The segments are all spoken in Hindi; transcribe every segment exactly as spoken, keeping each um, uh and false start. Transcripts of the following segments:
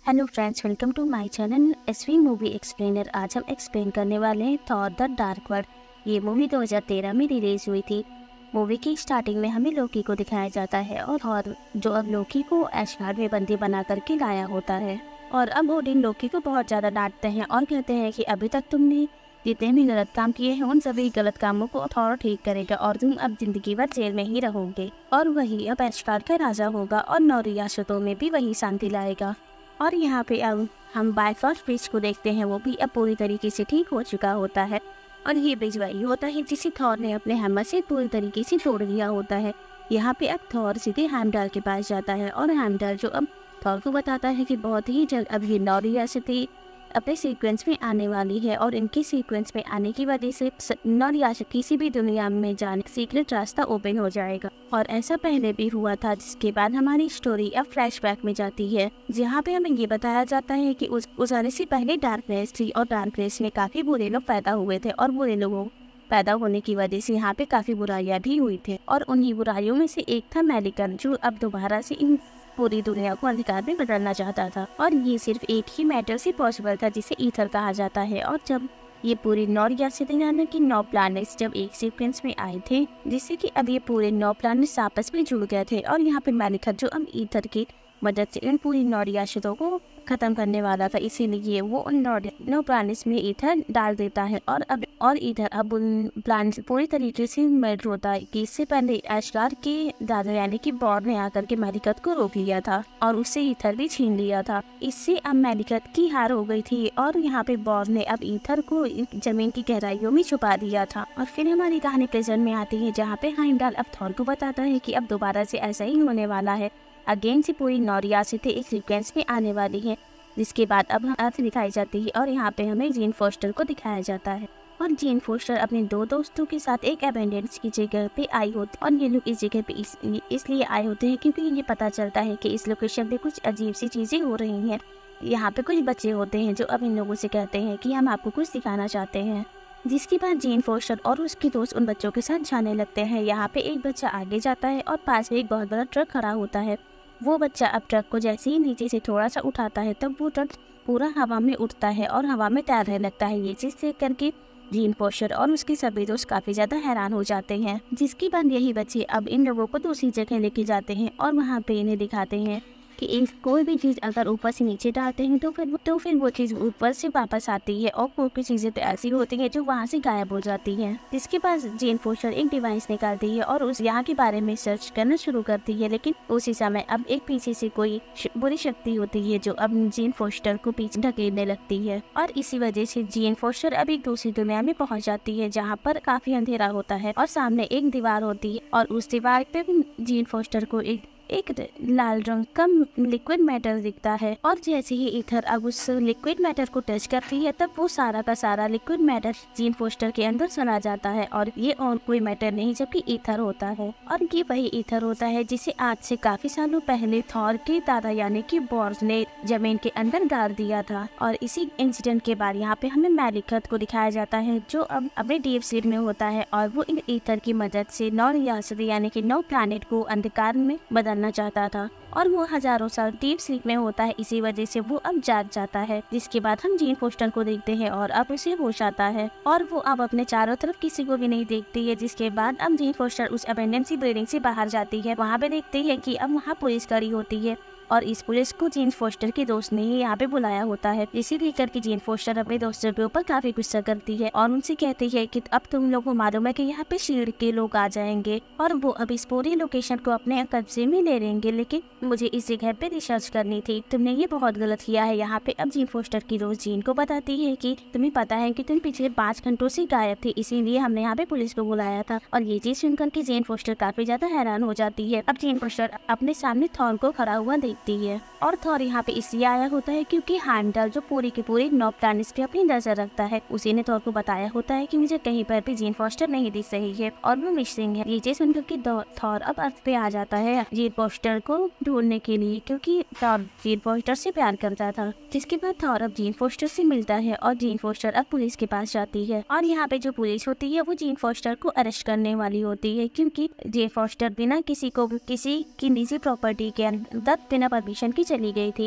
Hello friends, welcome to my channel SV movie explainer. आज हम एक्सप्लेन करने वाले हैं थॉर द डार्क वर्ल्ड। ये मूवी दो हज़ार तेरह में रिलीज हुई थी। मूवी की स्टार्टिंग में हमें लोकी को दिखाया जाता है और थॉर जो अब लोकी को एशगार्ड में बंदी बना करके लाया होता है। और अब ओडिन लोकी को बहुत ज़्यादा डांटते हैं और कहते हैं कि अभी तक तुमने जितने भी गलत काम किए हैं उन सभी गलत कामों को थॉर ठीक करेगा और तुम अब जिंदगी भर जेल में ही रहोगे और वही अब एशगार्ड का राजा होगा और नौ रियासतों में भी वही शांति लाएगा। और यहाँ पे अब हम बाइफॉल्ट ब्रिज को देखते हैं, वो भी अब पूरी तरीके से ठीक हो चुका होता है। और ये ब्रिज वही होता है जिसे थॉर ने अपने हैमर से पूरी तरीके से तोड़ दिया होता है। यहाँ पे अब थॉर सीधे हेमडाल के पास जाता है और हेमडाल जो अब थॉर को बताता है कि बहुत ही जल्द अब ये नौ रियासतें अपने सीक्वेंस में आने वाली है और इनके सीक्वेंस में आने की वजह से नौ रियासत किसी भी दुनिया में जाने सीक्रेट रास्ता ओपन हो जाएगा। और ऐसा पहले भी हुआ था, जिसके बाद हमारी स्टोरी अब फ्लैशबैक में जाती है, जहाँ पे हमें ये बताया जाता है कि उस उस आने से पहले डार्कनेस थी और डार्कनेस में काफी बुरे लोग पैदा हुए थे और बुरे लोगों पैदा होने की वजह से यहाँ पे काफी बुराइयां भी हुई थी। और उन्हीं बुराइयों में से एक था मेलिकन, जो अब दोबारा से इन पूरी दुनिया को अंधकार में बदलना चाहता था। और ये सिर्फ एक ही मैटर से पॉसिबल था जिसे ईथर कहा जाता है। और जब ये पूरी नौ रियासतें यानी कि नौ प्लैनेट्स जब एक सीक्वेंस में आए थे, जिससे कि अब ये पूरे नौ प्लैनेट्स आपस में जुड़ गए थे और यहाँ पे मेलिकन जो अब ईथर की मदद से इन पूरी नौ रियासतों को खत्म करने वाला था, इसीलिए वो उन नौ नौ प्लैनेट्स में ईथर डाल देता है। और अब और इधर अब उन प्लैनेट्स पूरी तरीके से मर्ज होता है कि इससे पहले एशगार्ड के दादा यानी कि बॉर्ड ने आकर के मेलिकत को रोक लिया था और उससे ईथर भी छीन लिया था। इससे अब मेलिकत की हार हो गई थी और यहाँ पे बॉर्ड ने अब ईथर को जमीन की गहराइयों में छुपा दिया था। और फिर हमारी कहानी प्रेजेंट में आती है, जहाँ पे हेमडाल अब थॉर को बताता है कि अब दोबारा से ऐसा ही होने वाला है। अगेन से पूरी नौ रियासतें एक सीक्वेंस में आने वाली है, जिसके बाद अब अर्थ दिखाई जाती है और यहाँ पे हमें जीन फोस्टर को दिखाया जाता है। और जीन फोस्टर अपने दो दोस्तों के साथ एक एबेंडेंस की जगह पे आई होती और ये लोग इस जगह पे इस, इसलिए आए होते हैं क्योंकि ये पता चलता है कि इस लोकेशन पे कुछ अजीब सी चीजें हो रही हैं। यहाँ पे कुछ बच्चे होते हैं जो अब इन लोगों से कहते हैं कि हम आपको कुछ दिखाना चाहते हैं, जिसके बाद जीन फोस्टर और उसके दोस्त उन बच्चों के साथ जाने लगते हैं। यहाँ पे एक बच्चा आगे जाता है और पास में एक बहुत बड़ा ट्रक खड़ा होता है। वो बच्चा अब ट्रक को जैसे ही नीचे से थोड़ा सा उठाता है तब वो ट्रक पूरा हवा में उड़ता है और हवा में तैरने लगता है। ये चीज देख करके जीन फोस्टर और उसके सभी दोस्त काफी ज्यादा हैरान हो जाते हैं, जिसके बाद यही बच्चे अब इन लोगों को दूसरी जगह लेके जाते हैं और वहाँ पे इन्हें दिखाते हैं कि एक कोई भी चीज़ अगर ऊपर से नीचे डालते हैं तो फिर तो फिर वो चीज़ ऊपर से वापस आती है और कोई चीज़ें तो ऐसी होती हैं जो वहाँ से गायब हो जाती हैं। जिसके पास जीन फोस्टर एक डिवाइस निकालती है और उस यहाँ के बारे में सर्च करना शुरू करती है, लेकिन उसी समय अब एक पीछे से कोई बुरी शक्ति होती है जो अब जीन फोस्टर को पीछे ढकेलने लगती है और इसी वजह से जीन फोस्टर अब एक दूसरी दुनिया में पहुँच जाती है, जहाँ पर काफी अंधेरा होता है और सामने एक दीवार होती है और उस दीवार पे जीन फोस्टर को एक एक लाल रंग का लिक्विड मैटर दिखता है। और जैसे ही ईथर अब उस लिक्विड मैटर को टच करती है तब वो सारा का सारा लिक्विड मैटर जीन फोस्टर के अंदर चला जाता है और ये और कोई मैटर नहीं जबकि ईथर होता है। और ये वही ईथर होता है जिसे आज से काफी सालों पहले थॉर के दादा यानी कि बॉर्ड ने जमीन के अंदर गाड़ दिया था। और इसी इंसिडेंट के बाद यहाँ पे हमें मेलिकत को दिखाया जाता है जो अब अपने डीप स्लीप में होता है और वो इन ईथर की मदद से नौ रियासतें यानी कि नौ प्लैनेट को अंधकार में बदल करना चाहता था। और वो हजारों साल डीप स्लीप में होता है, इसी वजह से वो अब जाग जाता है। जिसके बाद हम जीन फोस्टर को देखते हैं और अब उसे होश आता है और वो अब अपने चारों तरफ किसी को भी नहीं देखती है। जिसके बाद अब जीन फोस्टर उस एबेंडेंसी बिल्डिंग से बाहर जाती है। वहाँ पे देखते हैं कि अब वहाँ पुलिस खड़ी होती है और इस पुलिस को जीन फोस्टर के दोस्त ने ही यहाँ पे बुलाया होता है। इसी देख करके जीन फोस्टर अपने दोस्तों के ऊपर काफी गुस्सा करती है और उनसे कहती है कि अब तुम लोगों को मालूम है कि यहाँ पे शील्ड के लोग आ जाएंगे और वो अब इस पूरी लोकेशन को अपने कब्जे में ले लेंगे, लेकिन मुझे इस जगह पे रिसर्च करनी थी, तुमने ये बहुत गलत किया है। यहाँ पे अब जीन फोस्टर की दोस्त जीन को बताती है कि तुम्हें पता है कि तुम पिछले पाँच घंटों से गायब थे, इसीलिए हमने यहाँ पे पुलिस को बुलाया था। और ये चीज सुनकर के जीन फोस्टर काफी ज्यादा हैरान हो जाती है। अब जीन फोस्टर अपने सामने थॉर को खड़ा हुआ देखती है और थॉर यहाँ पे इसलिए आया होता है क्योंकि हेमडाल जो पूरी की पूरी नौ प्लैनेट्स पे अपनी नजर रखता है, उसी ने थॉर को बताया होता है कि मुझे कहीं पर भी जीन फोस्टर नहीं दिख रही है और वो मिसिंग है। ये चीज सुनकर के थॉर अब अर्थ पे आ जाता है जीन फोस्टर को ढूंढने के लिए, क्योंकि थॉर जीन फोस्टर से प्यार करता था। जिसके बाद थॉर अब जीन फोस्टर से मिलता है और जीन फोस्टर अब पुलिस के पास जाती है और यहाँ पे जो पुलिस होती है वो जीन फोस्टर को अरेस्ट करने वाली होती है, क्योंकि जीन फोस्टर बिना किसी को किसी की निजी प्रॉपर्टी के अंदर बिना परमिशन की चली गई थी।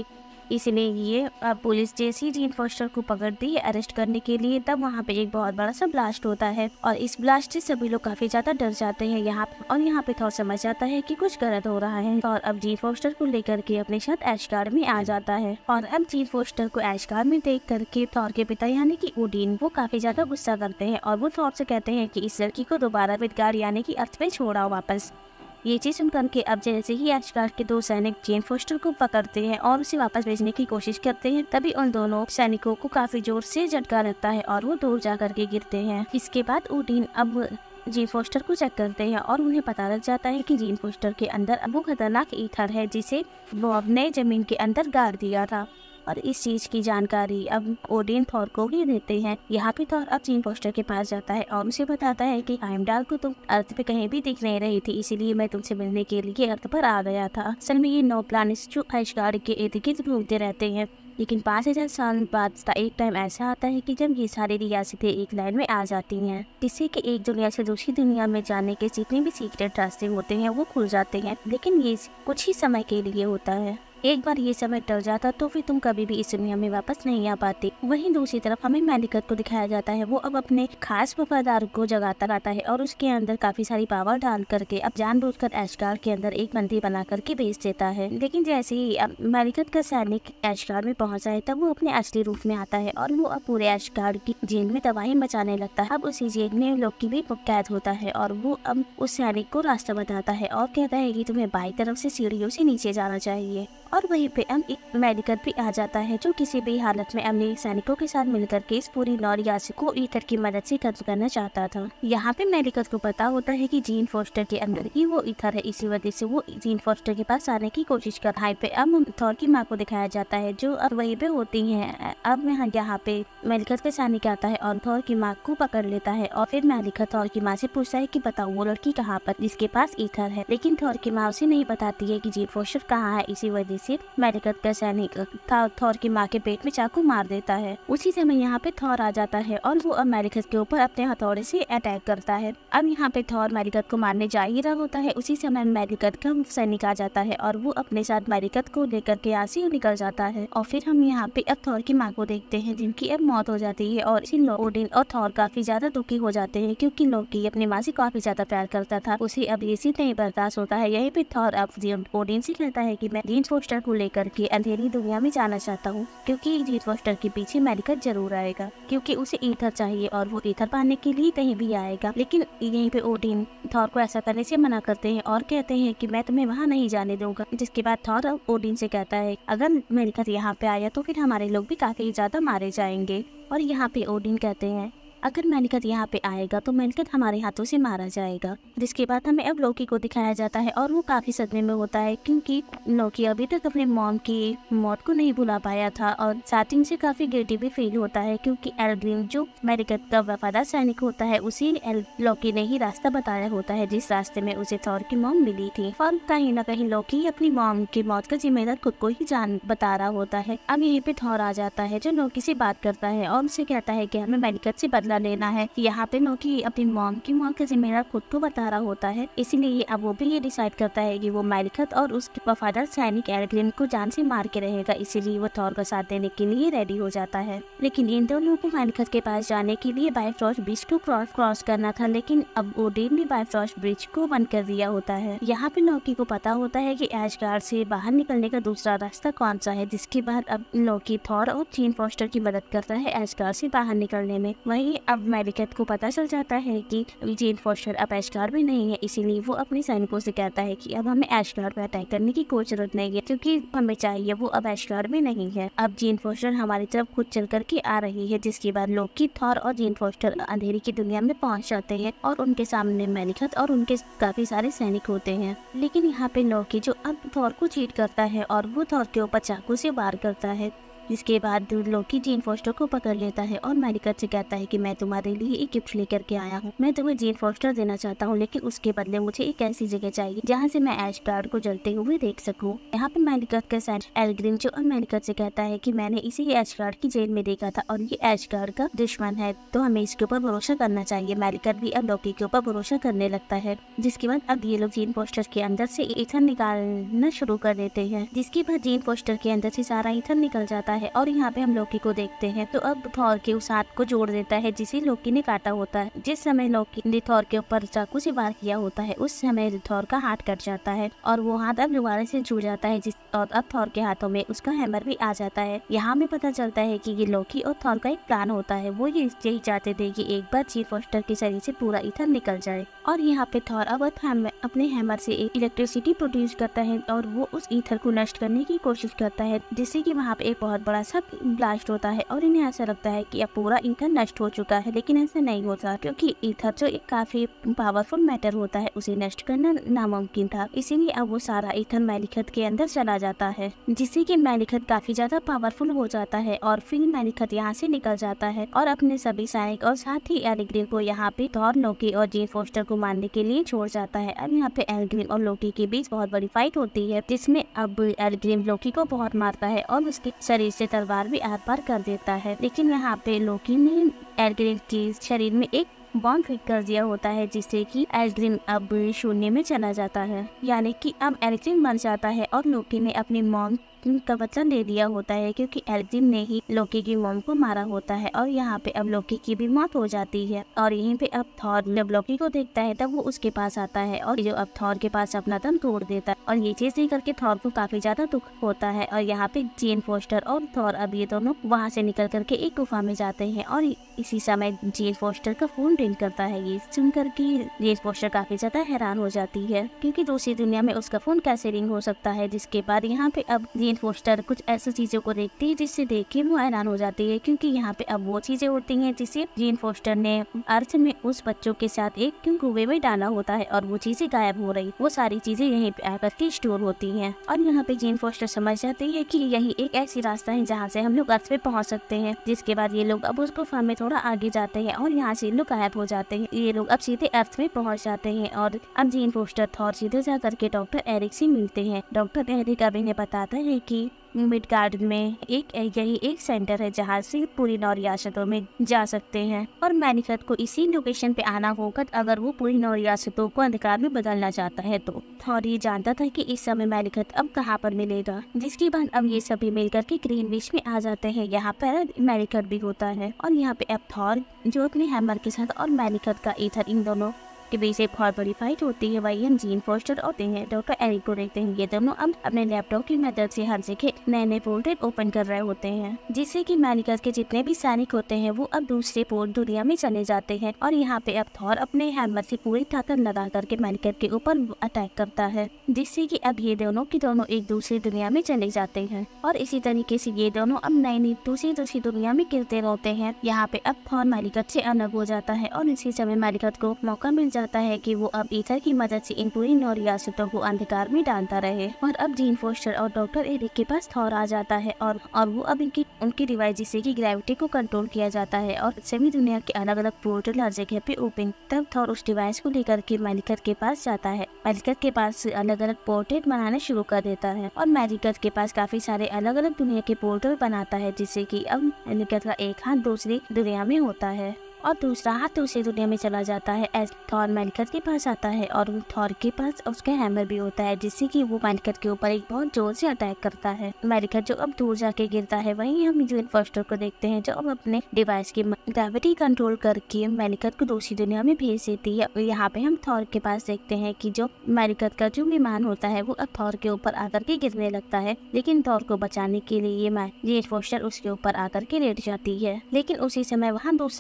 इसलिए ये अब पुलिस जैसे ही जीन फॉस्टर को पकड़ती है अरेस्ट करने के लिए, तब वहाँ पे एक बहुत बड़ा सा ब्लास्ट होता है और इस ब्लास्ट से सभी लोग काफी ज्यादा डर जाते हैं यहाँ पे। और यहाँ पे थॉर समझ जाता है कि कुछ गलत हो रहा है और अब जीन फॉस्टर को लेकर के अपने साथ एशगार्ड में आ जाता है। और अब जीन फॉस्टर को एशगार्ड में देख करके थॉर के पिता यानी कि ओडिन वो काफी ज्यादा गुस्सा करते हैं और वो थॉर से कहते हैं कि इस लड़की को दोबारा मिडगार्ड यानी कि अर्थ पे छोड़ाओ वापस। ये चीज सुन करके अब जैसे ही एशगार्ड के दो सैनिक जीन फॉस्टर को पकड़ते हैं और उसे वापस भेजने की कोशिश करते हैं, तभी उन दोनों सैनिकों को काफी जोर से झटका लगता है और वो दूर जा करके गिरते हैं। इसके बाद ओडिन अब जीन फॉस्टर को चेक करते हैं और उन्हें पता लग जाता है कि जीन फॉस्टर के अंदर अब वो खतरनाक ईथर है जिसे बॉब ने जमीन के अंदर गाड़ दिया था। और इस चीज की जानकारी अब ओडिन थॉर को ही देते हैं। यहाँ पे थॉर अब जीन फॉस्टर के पास जाता है और उसे बताता है कि हाइमडाल को तुम अर्थ पे कहीं भी दिख नहीं रही थी, इसीलिए मैं तुमसे मिलने के लिए अर्थ पर आ गया था। असल में ये नौ प्लैनेट्स जो एशगार्ड के इर्द गिर्द घूमते रहते हैं, लेकिन पाँच हजार साल बाद एक टाइम ऐसा आता है कि जब ये सारी रियासतें एक लाइन में आ जाती हैं, जिससे कि एक दुनिया से दूसरी दुनिया में जाने के जितने भी सीक्रेट रास्ते होते हैं वो खुल जाते हैं, लेकिन ये कुछ ही समय के लिए होता है। एक बार ये समय टल जाता तो फिर तुम कभी भी इस दुनिया में वापस नहीं आ पाते। वहीं दूसरी तरफ हमें मेलिकत को दिखाया जाता है, वो अब अपने खास वफादार को जगाता रहता है और उसके अंदर काफी सारी पावर डाल करके अब जानबूझकर एशगार्ड के अंदर एक बंदी बना करके भेज देता है। लेकिन जैसे ही अब मेलिकत का सैनिक एशगार्ड में पहुंचा है, तब वो अपने असली रूप में आता है और वो अब पूरे एशगार्ड की जेल में तबाही मचाने लगता है। अब उसी जेल में लोकी भी कैद होता है और वो अब उस सैनिक को रास्ता बताता है और कहता है कि तुम्हें बाई तरफ से सीढ़ियों से नीचे जाना चाहिए। और वहीं पे अब एक मेडिकल भी आ जाता है जो किसी भी हालत में अपने सैनिकों के साथ मिलकर के इस पूरी नौरियासी को ईथर की मदद से खत्म करना चाहता था। यहाँ पे मेडिकल को पता होता है कि जीन फॉस्टर के अंदर ही वो ईथर है, इसी वजह से वो जीन फॉस्टर के पास आने की कोशिश कर रहा है। पे अब थॉर की माँ को दिखाया जाता है जो अब वहीं पे होती है। अब यहाँ पे मेडिकल के सैनिक आता है और थॉर की माँ को पकड़ लेता है और फिर मेडिकल थॉर की माँ से पूछता है कि बताओ वो लड़की कहाँ पर जिसके पास ईथर है, लेकिन थॉर की माँ उसे नहीं बताती है कि जीन फॉस्टर कहाँ है। इसी वजह से मेडिकल का सैनिक थॉर की माँ के पेट में चाकू मार देता है। उसी समय यहाँ पे थॉर आ जाता है और वो अब मेडिकल के ऊपर अपने हथौड़े से अटैक करता है। अब यहाँ पे थॉर मेडिकल को मारने जा ही रहा होता है, उसी समय मेडिकल का सैनिक आ जाता है और वो अपने साथ मेडिकल को लेकर के यहाँ से निकल जाता है। और फिर हम यहाँ पे अब थॉर की माँ को देखते हैं जिनकी अब मौत हो जाती है और इसी ओडिन और थॉर काफी ज्यादा दुखी हो जाते हैं क्योंकि लोकी अपनी माँ से काफी ज्यादा प्यार करता था, उसे अब ये चीज नहीं बर्दाश्त होता है। यही पे थॉर अब ओडिन से कहता है कि मैं जीन फॉस्टर को लेकर के अंधेरी दुनिया में जाना चाहता हूँ क्योंकि जीन फॉस्टर के पीछे मेडिकल जरूर आएगा क्योंकि उसे ईथर चाहिए और वो ईथर पाने के लिए कहीं भी आएगा। लेकिन यहीं पे ओडिन थॉर को ऐसा करने से मना करते हैं और कहते हैं कि मैं तुम्हें वहाँ नहीं जाने दूंगा। जिसके बाद थॉर ओडिन से कहता है अगर मेडिकल यहाँ पे आया तो फिर हमारे लोग भी काफी ज्यादा मारे जाएंगे। और यहाँ पे ओडिन कहते हैं अगर मेलिकत यहाँ पे आएगा तो मेलिकत हमारे हाथों से मारा जाएगा। जिसके बाद हमें अब लोकी को दिखाया जाता है और वो काफी सदमे में होता है क्योंकि लोकी अभी तक अपने मॉम की मौत को नहीं भुला पाया था और स्टार्टिंग से काफी गिल्टी भी फील होता है क्योंकि एल्ड्रिन जो मेलिकत का वफादार सैनिक होता है उसी लोकी ने ही रास्ता बताया होता है जिस रास्ते में उसे थॉर की मॉम मिली थी। और कहीं ना कहीं लोकी अपनी मॉम की मौत का जिम्मेदार खुद को ही जान बता रहा होता है। अब यहीं पे थॉर आ जाता है जो लोकी से बात करता है और उसे कहता है कि हमें मेलिकत से बदला लेना है। यहाँ पे लोकी अपनी मॉम की मौत का जिम्मेदार खुद को बता रहा होता है, इसीलिए अब वो भी ये डिसाइड करता है कि वो मेलिकत और उसके वफादार सैनिक एल्ड्रिन को जान से मार के रहेगा, इसीलिए वो थॉर का साथ देने के लिए रेडी हो जाता है। लेकिन इन दोनों को मेलिकत के पास जाने के लिए बाइफ्रॉस्ट ब्रिज को क्रॉस क्रॉस करना था, लेकिन अब ओडिन ने बाइफ्रॉस्ट ब्रिज को बंद कर दिया होता है। यहाँ पे लोकी को पता होता है कि एशगार्ड से बाहर निकलने का दूसरा रास्ता कौन सा है, जिसके बाद अब लोकी थॉर और जीन फॉस्टर की मदद करता है एशगार्ड से बाहर निकलने में। वहीं अब मेलिकत को पता चल जाता है कि जीन फॉस्टर अब एशगार्ड में नहीं है, इसीलिए वो अपने सैनिकों से कहता है कि अब हमें एशगार्ड पर अटैक करने की कोई जरूरत नहीं है क्योंकि हमें चाहिए वो अब एशगार्ड में नहीं है। अब जीन फॉस्टर हमारी तरफ खुद चल करके आ रही है। जिसके बाद लोकी थॉर और जीन फॉस्टर अंधेरी की दुनिया में पहुंच जाते हैं और उनके सामने मेलिकत और उनके काफी सारे सैनिक होते हैं। लेकिन यहाँ पे लोकी जो अब थॉर को चीट करता है और वो थॉर के ऊपर चाकू से वार करता है। जिसके बाद लोकी जीन फोस्टर को पकड़ लेता है और मेलिकत से कहता है कि मैं तुम्हारे लिए एक गिफ्ट लेकर के आया हूँ। मैं तुम्हें जीन फोस्टर देना चाहता हूँ, लेकिन उसके बदले मुझे एक ऐसी जगह चाहिए जहाँ से मैं एशगार्ड को जलते हुए देख सकूँ। यहाँ पे मेलिकत के साथ एल्ग्रिम जो और मेलिकत से कहता है कि मैंने इसी एशगार्ड की जेल में देखा था और ये एशगार्ड का दुश्मन है, तो हमें इसके ऊपर भरोसा करना चाहिए। मेलिकत भी अब लोकी के ऊपर भरोसा करने लगता है। जिसके बाद अब ये लोग जीन फोस्टर के अंदर से ईथर निकालना शुरू कर देते हैं। जिसके बाद जीन फोस्टर के अंदर से सारा ईथर निकल जाता है और यहाँ पे हम लोकी को देखते हैं तो अब थॉर के उस हाथ को जोड़ देता है जिसे लोकी ने काटा होता है। जिस समय लोकी ने थॉर के ऊपर चाकू से वार किया होता है उस समय थॉर का हाथ कट जाता है और वो हाथ अब दोबारा से जुड़ जाता है जिस और अब थॉर के हाथों में उसका हैमर भी आ जाता है। यहाँ में पता चलता है कि ये लोकी और थॉर का एक प्लान होता है। वो ये यही चाहते थे कि एक बार जीन फोस्टर के शरीर से पूरा ईथर निकल जाए और यहाँ पे थॉर अब अपने हैमर से एक इलेक्ट्रिसिटी प्रोड्यूस करता है और वो उस ईथर को नष्ट करने की कोशिश करता है, जिससे कि वहाँ पे एक बहुत बड़ा सा ब्लास्ट होता है और इन्हें ऐसा लगता है कि अब पूरा ईथर नष्ट हो चुका है। लेकिन ऐसा नहीं होता, क्योंकि ईथर जो एक काफी पावरफुल मैटर होता है उसे नष्ट करना नामुमकिन था। इसीलिए अब वो सारा ईथर मेलिकत के अंदर चला जाता है, जिससे कि मेलिकत काफी ज्यादा पावरफुल हो जाता है और फिर मेलिकत यहाँ से निकल जाता है और अपने सभी सैनिक और साथ ही एल्ग्रिम को यहाँ पे थॉर, लोकी और जीन फोस्टर को मारने के लिए छोड़ जाता है। अब यहाँ पे एल्ग्रिम और लोकी के बीच बहुत बड़ी फाइट होती है, जिसमें अब एल्ग्रिम लोकी को बहुत मारता है और उसके शरीर से तलवार भी आर पार कर देता है। लेकिन यहाँ पे लोकी ने एल्ग्रिम के शरीर में एक बॉम्ब फिट कर दिया होता है, जिससे कि एल्ग्रिम अब शून्य में चला जाता है, यानी कि अब एल्ग्रिम मर जाता है और लोकी ने अपनी मॉम का वचन दे दिया होता है, क्योंकि एल्ग्रिम ने ही लोकी की मॉम को मारा होता है और यहाँ पे अब लोकी की भी मौत हो जाती है। और यहीं पे अब थॉर जब लोकी को देखता है तब वो उसके पास आता है और जो अब थॉर के पास अपना दम तोड़ देता है और ये चीज देख करके थॉर को काफी ज्यादा दुख होता है। और यहाँ पे जीन फोस्टर और थॉर अब ये दोनों वहाँ से निकल करके एक गुफा में जाते हैं और इसी समय जीन फोस्टर का फोन रिंग करता है। ये सुनकर के जीन फोस्टर काफी ज्यादा हैरान हो जाती है, क्योंकि दूसरी दुनिया में उसका फोन कैसे रिंग हो सकता है। जिसके बाद यहाँ पे अब जीन फोस्टर कुछ ऐसी चीजों को देखती है जिससे देख के वो हैरान हो जाती है, क्योंकि यहाँ पे अब वो चीजें होती हैं जिसे जीन फोस्टर ने अर्थ में उस बच्चों के साथ एक कुएं में डाला होता है और वो चीजें गायब हो रही, वो सारी चीजें यहीं पे आकर के स्टोर होती हैं। और यहाँ पे जीन फोस्टर समझ जाती है कि यही एक ऐसी रास्ता है जहाँ से हम लोग अर्थ पे पहुँच सकते हैं। जिसके बाद ये लोग अब उस गुफा में थोड़ा आगे जाते हैं और यहाँ से लोग गायब हो जाते हैं। ये लोग अब सीधे अर्थ में पहुँच जाते हैं और अब जीन फोस्टर थॉर सीधे जा करके डॉक्टर एरिक से मिलते हैं। डॉक्टर एरिक अब इन्हें बताता है कि मिडगार्ड में एक यही एक सेंटर है जहाँ से पूरी नौ रियासतों में जा सकते हैं और मेलिकत को इसी लोकेशन पे आना होगा अगर वो पूरी नौ रियासतों को अंधकार में बदलना चाहता है। तो थॉर ये जानता था कि इस समय मेलिकत अब कहाँ पर मिलेगा। जिसके बाद अब ये सभी मिलकर के ग्रीनविच में आ जाते हैं। यहाँ पर मेलिकत भी होता है और यहाँ पे अब थॉर जो अपने हैमर के साथ और मेलिकत का ईथर, इन दोनों के बीच एक बहुत बड़ी फाइट होती है। वही हम जीन फोस्टर होते हैं डॉक्टर एरिक को देखते हैं। ये दोनों अब अपने लैपटॉप की मदद से हर जगह नए नए पोर्टल ओपन कर रहे होते हैं, जिससे कि मेलिकत के जितने भी सैनिक होते हैं वो अब दूसरे पोर्ट दुनिया में चले जाते हैं। और यहाँ पे अब थॉर अपने हैमर से पूरी ताकत लगा करके मेलिकत के ऊपर अटैक करता है, जिससे कि अब ये दोनों की दोनों एक दूसरी दुनिया में चले जाते हैं और इसी तरीके से ये दोनों अब नई नई दूसरी दूसरी दुनिया में गिरते रहते हैं। यहाँ पे अब थॉर मेलिकत से अलग हो जाता है और इसी समय मेलिकत को मौका मिल जाता है कि वो अब ईथर की मदद से इन पूरी नौ रियासतों को अंधकार में डालता रहे। और अब जीन फोस्टर और डॉक्टर एरिक के पास थॉर आ जाता है और और वो अब इनकी उनकी डिवाइस जिससे कि ग्रेविटी को कंट्रोल किया जाता है और सभी दुनिया के अलग अलग पोर्टल हर जगह पे ओपन। तब थॉर उस डिवाइस को लेकर के मेलिकत के पास जाता है। मेलिकत के पास अलग अलग पोर्टल बनाना शुरू कर देता है और मेलिकत के पास काफी सारे अलग अलग दुनिया के पोर्टल बनाता है, जिससे कि अब मेलिकत का एक हाथ दूसरी दुनिया में होता है और दूसरा हाथ दूसरी दुनिया में चला जाता है। एस थॉर मेलिकत के पास आता है और थॉर के पास उसका हैमर भी होता है, जिससे कि वो मेलिकत के ऊपर एक बहुत जोर से अटैक करता है। मेलिकत जो अब दूर जाके गिरता है, वहीं हम जीन फोस्टर को देखते हैं जो अब अपने डिवाइस की ग्रेविटी कंट्रोल करके मेलिकत को दूसरी दुनिया में भेज देती है। यहाँ पे हम थॉर के पास देखते हैं कि जो मेलिकत का जो विमान होता है वो अब थॉर के ऊपर आकर के गिरने लगता है, लेकिन थॉर को बचाने के लिए जीन फोस्टर उसके ऊपर आकर के लेट जाती है। लेकिन उसी समय वहाँ दूसरा पोर्टल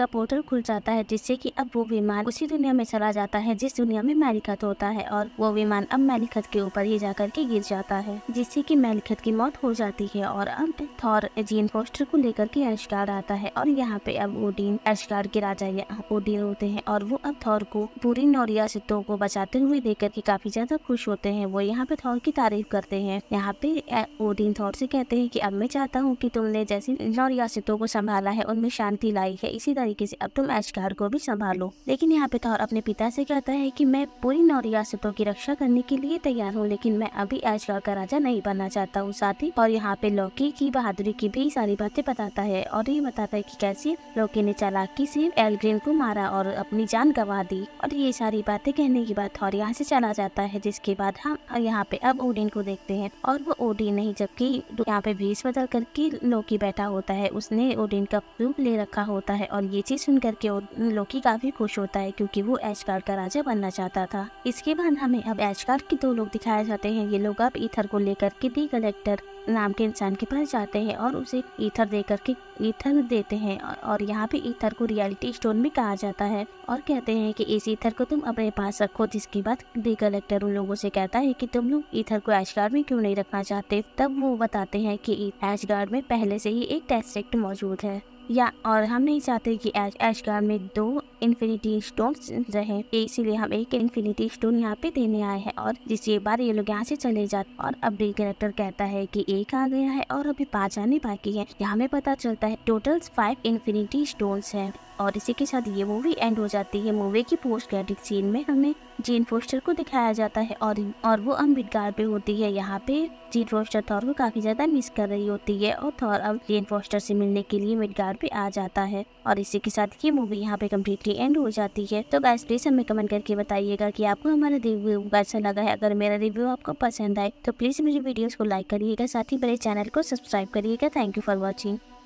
खुल जाता है, जिससे कि अब वो विमान उसी दुनिया में चला जाता है जिस दुनिया में मेलिकत होता है, और वो विमान अब मेलिकत के ऊपर ही जाकर के गिर जाता है, जिससे कि मेलिकत की मौत हो जाती है। और अब थॉर जीन फोस्टर को लेकर के एशगार्ड आता है, और यहाँ पे अब ओडिन एशगार्ड के राजा ओडिन होते हैं, और वो अब थॉर को पूरी नौ रियासतों को बचाते हुए देखकर के काफी ज्यादा खुश होते हैं। वो यहाँ पे थॉर की तारीफ करते हैं। यहाँ पे ओडिन थॉर से कहते हैं कि अब मैं चाहता हूँ कि तुमने जैसे नौ रियासतों को संभाला है, उनमें शांति लाई है, इसी तरीके से अब तुम एशगार्ड को भी संभालो। लेकिन यहाँ पे थॉर अपने पिता से कहता है कि मैं पूरी नौ रियासतों की रक्षा करने के लिए तैयार हूँ, लेकिन मैं अभी एशगार्ड का राजा नहीं बनना चाहता हूँ। साथ ही और यहाँ पे लोकी की बहादुरी की भी सारी बातें बताता है, और ये बताता है कि कैसे लोकी ने चालाकी से एल्ग्रिन को मारा और अपनी जान गंवा दी। और ये सारी बातें कहने के बाद थॉर यहाँ से चला जाता है, जिसके बाद हम यहाँ पे अब ओडिन को देखते हैं, और वो ओडिन नहीं जबकि यहाँ पे भेष बदल करके लोकी बैठा होता है। उसने ओडिन का रूप ले रखा होता है, और ये चीज सुन करके लोकी काफी खुश होता है, क्योंकि वो एशगार्ड का राजा बनना चाहता था। इसके बाद हमें अब एशगार्ड के दो लोग दिखाए जाते हैं। ये लोग अब ईथर को लेकर के दी कलेक्टर नाम के इंसान के पास जाते हैं, और उसे ईथर दे करके ईथर देते हैं। और यहाँ पे ईथर को रियलिटी स्टोन भी कहा जाता है, और कहते हैं कि इस ईथर को तुम अपने पास रखो। जिसके बाद दी कलेक्टर उन लोगों से कहता है कि तुम लोग ईथर को एशगार्ड में क्यों नहीं रखना चाहते। तब वो बताते हैं कि एशगार्ड में पहले से ही एक टेस्टेक्ट मौजूद है, या और हम नहीं चाहते कि एशगार्ड में दो इन्फिनिटी स्टोन्स रहे, इसीलिए हम एक इन्फिनिटी स्टोन यहाँ पे देने आए हैं। और जिसके बाद ये लोग यहाँ से चले जाते, और अब डी कैरेक्टर कहता है कि एक आ गया है और अभी पांच आने बाकी है। यहाँ हमें पता चलता है टोटल फाइव इन्फिनिटी स्टोन्स हैं। और इसी के साथ ये मूवी एंड हो जाती है। मूवी की पोस्ट क्रेडिट सीन में हमें जीन फोस्टर को दिखाया जाता है, और और वो अब मिडगार्ड पे होती है। यहाँ पे जीन फोस्टर थॉर को काफी ज्यादा मिस कर रही होती है, और थॉर अब जीन फोस्टर से मिलने के लिए मिडगार्ड पे आ जाता है। और इसी के साथ ये मूवी यहाँ पे कम्प्लीटली एंड हो जाती है। तो गाइस प्लीज हमें कमेंट करके बताइएगा कि आपको हमारा रिव्यू कैसा लगा है। अगर मेरा रिव्यू आपको पसंद आए तो प्लीज मेरी वीडियोस को लाइक करिएगा, साथ ही मेरे चैनल को सब्सक्राइब करिएगा। Thank you for watching.